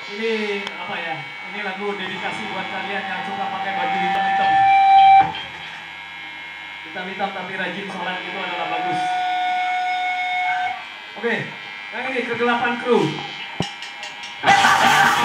Ini apa ya? Ini lagu dedikasi buat kalian yang suka pakai baju hitam-hitam. Hitam-hitam tapi rajin sholat itu adalah bagus. Oke, yang ini kegelapan kru.